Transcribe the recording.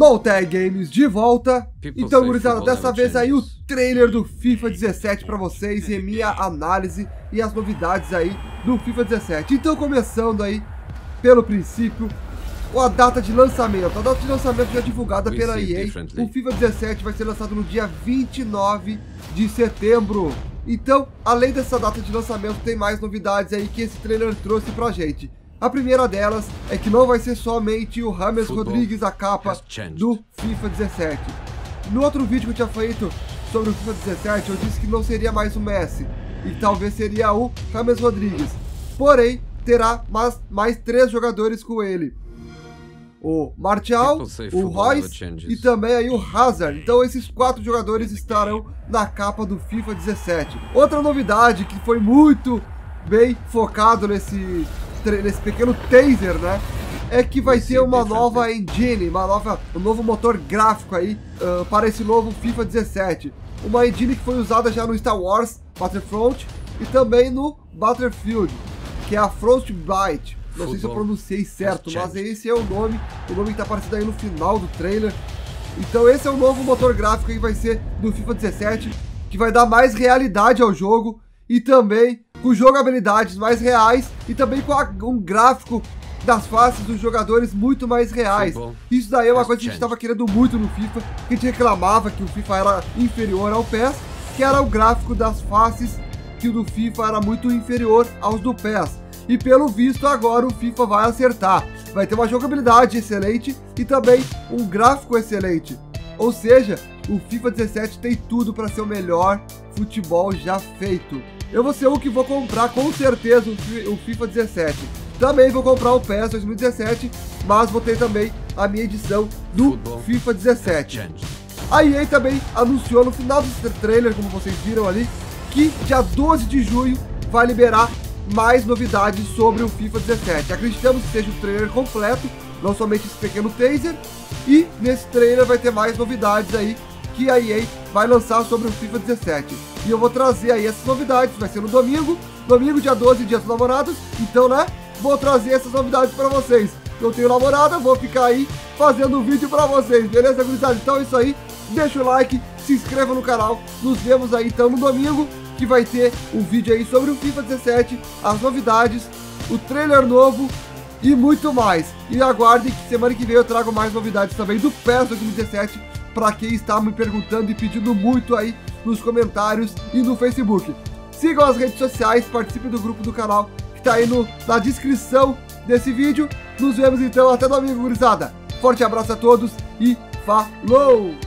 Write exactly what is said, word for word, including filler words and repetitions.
Moltec Games de volta. Então, gurizada, dessa vez aí o trailer do FIFA dezessete pra vocês e minha análise e as novidades aí do FIFA dezessete. Então, começando aí pelo princípio, a data de lançamento. A data de lançamento já divulgada pela E A. O FIFA dezessete vai ser lançado no dia vinte e nove de setembro. Então, além dessa data de lançamento, tem mais novidades aí que esse trailer trouxe pra gente. A primeira delas é que não vai ser somente o James Rodrigues a capa do FIFA dezessete. No outro vídeo que eu tinha feito sobre o FIFA dezessete, eu disse que não seria mais o Messi, e talvez seria o James Rodrigues. Porém, terá mais, mais três jogadores com ele. O Martial, o Royce e também aí o Hazard. Então esses quatro jogadores estarão na capa do FIFA dezessete. Outra novidade que foi muito bem focado nesse... nesse pequeno taser, né, é que vai ter uma nova engine, uma nova, um novo motor gráfico aí uh, para esse novo FIFA dezessete. Uma engine que foi usada já no Star Wars Battlefront e também no Battlefield, que é a Frostbite. Não sei se eu pronunciei certo, mas esse é o nome, o nome que está aparecendo aí no final do trailer. Então esse é o novo motor gráfico que vai ser do FIFA dezessete, que vai dar mais realidade ao jogo e também com jogabilidades mais reais e também com a, um gráfico das faces dos jogadores muito mais reais. Isso daí é uma coisa que a gente estava querendo muito no FIFA, que a gente reclamava que o FIFA era inferior ao P E S, que era o gráfico das faces, que o do FIFA era muito inferior aos do P E S. E pelo visto agora o FIFA vai acertar. Vai ter uma jogabilidade excelente e também um gráfico excelente. Ou seja, o FIFA dezessete tem tudo para ser o melhor futebol já feito. Eu vou ser o que vou comprar com certeza o FIFA dezessete. Também vou comprar o P E S dois mil e dezessete, mas vou ter também a minha edição do FIFA dezessete. A E A também anunciou no final desse trailer, como vocês viram ali, que dia doze de junho vai liberar mais novidades sobre o FIFA dezessete. Acreditamos que seja o trailer completo, não somente esse pequeno taser. E nesse trailer vai ter mais novidades aí que a E A vai lançar sobre o FIFA dezessete. E eu vou trazer aí essas novidades, vai ser no domingo, domingo dia doze, dia dos namorados. Então, né, vou trazer essas novidades pra vocês. Eu tenho namorada, vou ficar aí fazendo um vídeo pra vocês, beleza, gurizada? Então é isso aí, deixa o like, se inscreva no canal. Nos vemos aí então no domingo, que vai ter um vídeo aí sobre o FIFA dezessete, as novidades, o trailer novo e muito mais. E aguardem que semana que vem eu trago mais novidades também do P E S dois mil e dezessete, para quem está me perguntando e pedindo muito aí nos comentários e no Facebook. Sigam as redes sociais, participem do grupo do canal que está aí no, na descrição desse vídeo. Nos vemos então até domingo, gurizada. Forte abraço a todos e falou!